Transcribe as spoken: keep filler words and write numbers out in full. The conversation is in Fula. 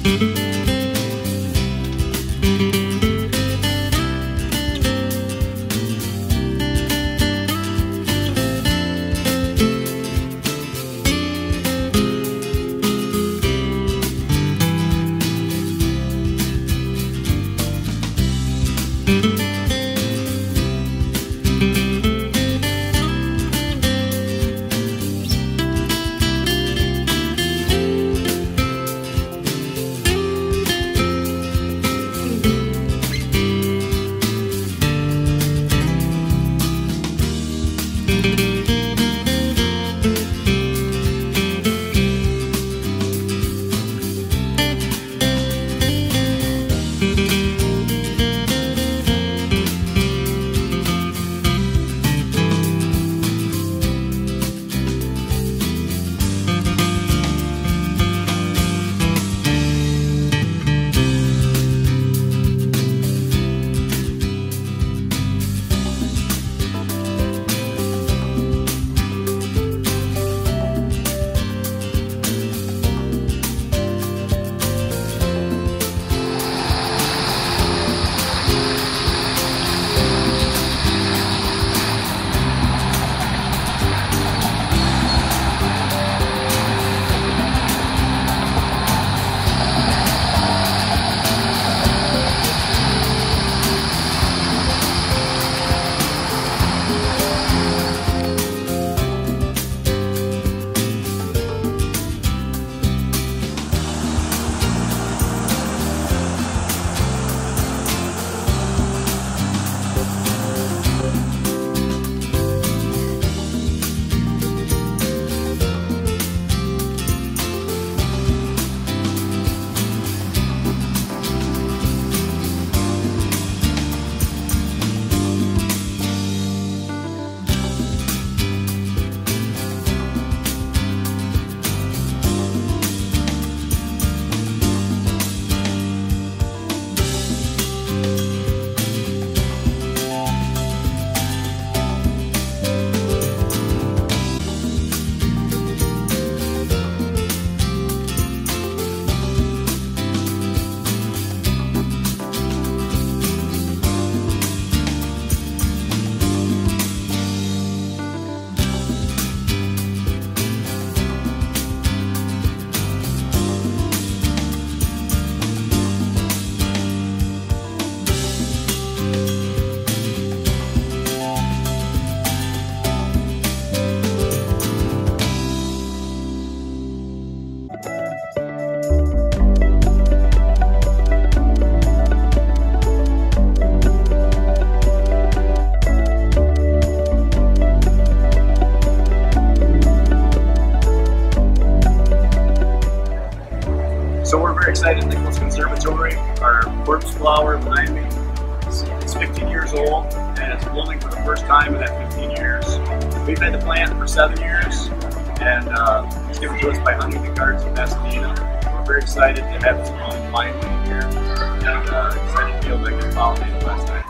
So we're very excited. Nicholas Conservatory, our corpse flower behind me, it's fifteen years old and it's blooming for the first time in that fifteen years. We've had the plant for seven years and uh, it's given to us by Huntington Gardens in Pasadena. We're very excited to have this blooming finally here and uh, excited to be able to get pollinated last night.